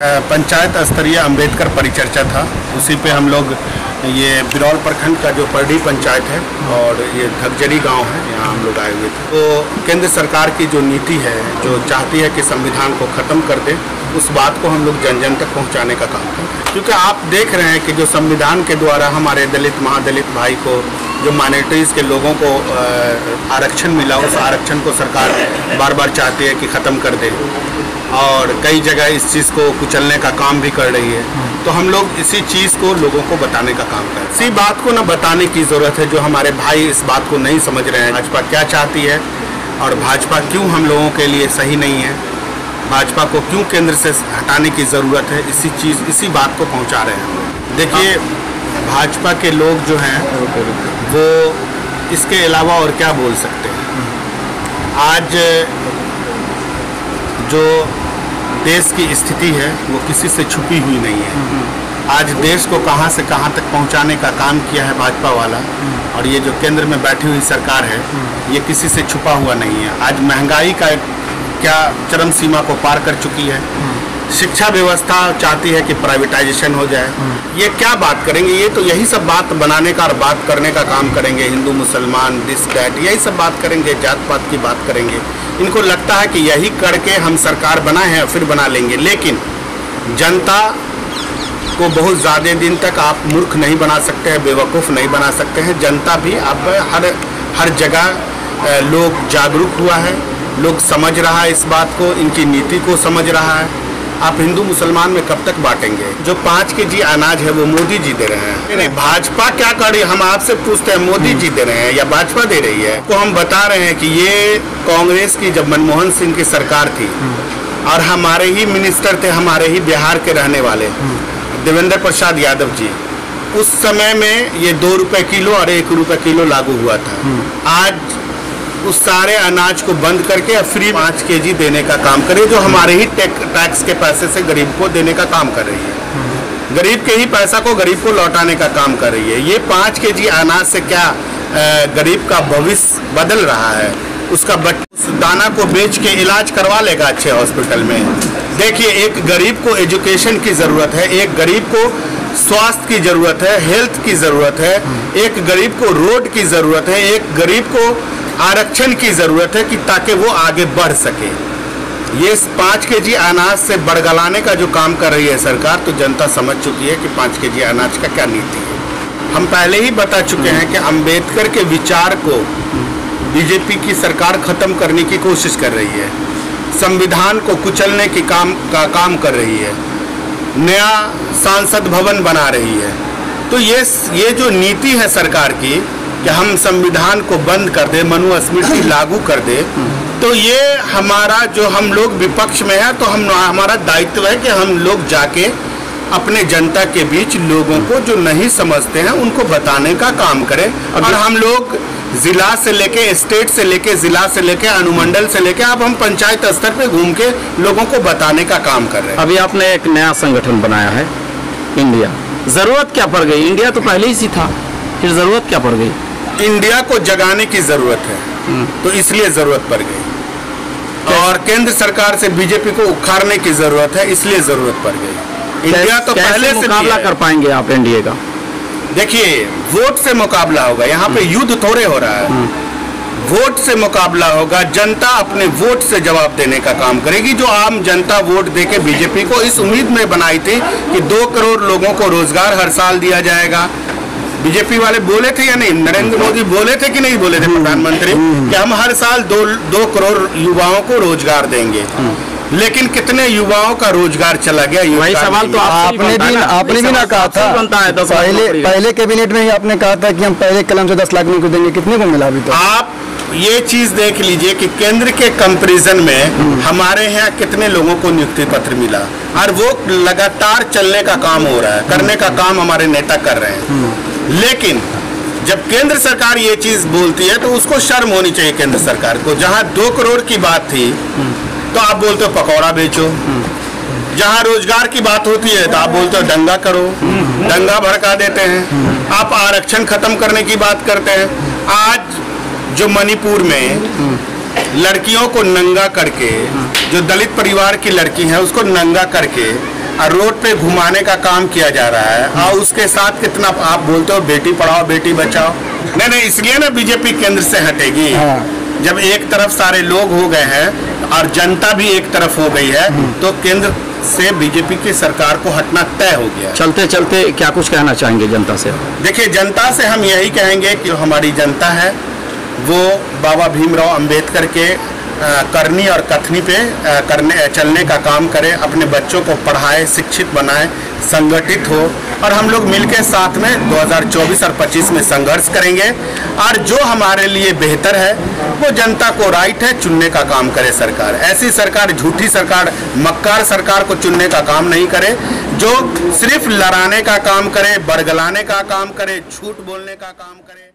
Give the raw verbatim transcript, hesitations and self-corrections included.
पंचायत स्तरीय अंबेडकर परिचर्चा था, उसी पे हम लोग ये बिरौल प्रखंड का जो परडी पंचायत है और ये धगजरी गांव है, यहाँ हम लोग आए हुए थे। तो केंद्र सरकार की जो नीति है, जो चाहती है कि संविधान को ख़त्म कर दे, उस बात को हम लोग जन जन तक पहुँचाने का काम करते हैं। क्योंकि आप देख रहे हैं कि जो संविधान के द्वारा हमारे दलित महादलित भाई को, जो माइनॉरिटीज़ के लोगों को आरक्षण मिला, उस आरक्षण को सरकार बार बार चाहती है कि ख़त्म कर दे और कई जगह इस चीज़ को कुचलने का काम भी कर रही है। तो हम लोग इसी चीज़ को लोगों को बताने का काम करें। इसी बात को ना बताने की ज़रूरत है, जो हमारे भाई इस बात को नहीं समझ रहे हैं, भाजपा क्या चाहती है और भाजपा क्यों हम लोगों के लिए सही नहीं है, भाजपा को क्यों केंद्र से हटाने की ज़रूरत है, इसी चीज़ इसी बात को पहुँचा रहे हैं। देखिए, भाजपा के लोग जो हैं वो इसके अलावा और क्या बोल सकते हैं। आज जो देश की स्थिति है वो किसी से छुपी हुई नहीं है। आज देश को कहां से कहां तक पहुंचाने का काम किया है भाजपा वाला, और ये जो केंद्र में बैठी हुई सरकार है ये किसी से छुपा हुआ नहीं है। आज महंगाई का क्या चरम सीमा को पार कर चुकी है। शिक्षा व्यवस्था चाहती है कि प्राइवेटाइजेशन हो जाए। ये क्या बात करेंगे, ये तो यही सब बात बनाने का और बात करने का काम करेंगे। हिंदू मुसलमान दिस दैट यही सब बात करेंगे, जात पात की बात करेंगे। इनको लगता है कि यही करके हम सरकार बनाए हैं फिर बना लेंगे, लेकिन जनता को बहुत ज़्यादा दिन तक आप मूर्ख नहीं बना सकते हैं, बेवकूफ़ नहीं बना सकते हैं। जनता भी अब हर हर जगह लोग जागरूक हुआ है, लोग समझ रहा है इस बात को, इनकी नीति को समझ रहा है। आप हिंदू मुसलमान में कब तक बांटेंगे? जो पाँच के जी अनाज है वो मोदी जी दे रहे हैं। नहीं, भाजपा क्या कर रही है, हम आपसे पूछते हैं, मोदी जी दे रहे हैं या भाजपा दे रही है? तो हम बता रहे हैं कि ये कांग्रेस की जब मनमोहन सिंह की सरकार थी और हमारे ही मिनिस्टर थे, हमारे ही बिहार के रहने वाले देवेंद्र प्रसाद यादव जी, उस समय में ये दो रुपये किलो और एक रुपये किलो लागू हुआ था। आज उस सारे अनाज को बंद करके अब फ्री पाँच के जी देने का काम करे, जो हमारे ही टैक्स के पैसे से गरीब को देने का काम कर रही है। गरीब के ही पैसा को गरीब को लौटाने का काम कर रही है। ये पाँच के जी अनाज से क्या गरीब का भविष्य बदल रहा है? उसका बच्चा दाना को बेच के इलाज करवा लेगा अच्छे हॉस्पिटल में। देखिए, एक गरीब को एजुकेशन की ज़रूरत है, एक गरीब को स्वास्थ्य की ज़रूरत है, हेल्थ की ज़रूरत है, एक गरीब को रोड की ज़रूरत है, एक गरीब को आरक्षण की ज़रूरत है कि ताकि वो आगे बढ़ सके। ये पाँच के जी अनाज से बड़गलाने का जो काम कर रही है सरकार, तो जनता समझ चुकी है कि पाँच के जी अनाज का क्या नीति है। हम पहले ही बता चुके हैं कि अंबेडकर के विचार को बीजेपी की सरकार ख़त्म करने की कोशिश कर रही है, संविधान को कुचलने की काम का काम कर रही है, नया संसद भवन बना रही है। तो ये ये जो नीति है सरकार की कि हम संविधान को बंद कर दे, मनुस्मृति लागू कर दे, तो ये हमारा जो हम लोग विपक्ष में है, तो हम हमारा दायित्व है कि हम लोग जाके अपने जनता के बीच लोगों को जो नहीं समझते हैं उनको बताने का काम करें। और हम लोग जिला से लेके, स्टेट से लेके, जिला से लेके, अनुमंडल से लेके, अब हम पंचायत स्तर पे घूम के लोगों को बताने का काम कर रहे हैं। अभी आपने एक नया संगठन बनाया है इंडिया, जरूरत क्या पड़ गई? इंडिया तो पहले ही सी था, फिर जरूरत क्या पड़ गई? इंडिया को जगाने की जरूरत है, तो इसलिए जरूरत पड़ गई। और केंद्र सरकार से बीजेपी को उखाड़ने की जरूरत है, इसलिए जरूरत पड़ गई। इंडिया तो पहले से मुकाबला कर पाएंगे आप एनडीए का? देखिए, वोट से मुकाबला होगा, यहाँ पे युद्ध थोड़े हो रहा है। वोट से मुकाबला होगा, जनता अपने वोट से जवाब देने का काम करेगी। जो आम जनता वोट देके बीजेपी को इस उम्मीद में बनाई थी कि दो करोड़ लोगों को रोजगार हर साल दिया जाएगा। बीजेपी वाले बोले थे या नहीं? नरेंद्र मोदी बोले थे कि नहीं बोले थे प्रधानमंत्री कि हम हर साल दो दो करोड़ युवाओं को रोजगार देंगे, लेकिन कितने युवाओं का रोजगार चला गया? वही सवाल तो आपने भी आपने भी ना कहा था, पहले पहले कैबिनेट में ही आपने कहा था कि हम पहले कलम से दस लाख को देंगे, कितने को मिला अभी तक? आप ये चीज देख लीजिए कि केंद्र के कंपैरिजन में हमारे यहाँ कितने लोगों को नियुक्ति पत्र मिला, और वो लगातार चलने का काम हो रहा है, करने का काम हमारे नेता कर रहे हैं। लेकिन जब केंद्र सरकार ये चीज बोलती है तो उसको शर्म होनी चाहिए केंद्र सरकार को। जहां दो करोड़ की बात थी तो आप बोलते हो पकौड़ा बेचो, जहां रोजगार की बात होती है तो आप बोलते हो दंगा करो, दंगा भड़का देते हैं। आप आरक्षण खत्म करने की बात करते हैं। आज जो मणिपुर में लड़कियों को नंगा करके, जो दलित परिवार की लड़की है उसको नंगा करके और रोड पे घुमाने का काम किया जा रहा है, और उसके साथ कितना आप बोलते हो बेटी पढ़ाओ बेटी बचाओ। नहीं नहीं, इसलिए ना बीजेपी केंद्र से हटेगी। जब एक तरफ सारे लोग हो गए हैं और जनता भी एक तरफ हो गई है, तो केंद्र से बीजेपी की सरकार को हटना तय हो गया। चलते चलते क्या कुछ कहना चाहेंगे जनता से? देखिए, जनता से हम यही कहेंगे कि हमारी जनता है वो बाबा भीमराव अंबेडकर के करनी और कथनी पे करने चलने का काम करे, अपने बच्चों को पढ़ाए, शिक्षित बनाए, संगठित हो, और हम लोग मिलकर साथ में दो हज़ार चौबीस और पच्चीस में संघर्ष करेंगे। और जो हमारे लिए बेहतर है वो जनता को राइट है चुनने का काम करे सरकार। ऐसी सरकार, झूठी सरकार, मक्कार सरकार को चुनने का काम नहीं करे, जो सिर्फ लड़ाने का काम करे, बरगलाने का काम करे, झूठ बोलने का काम करे।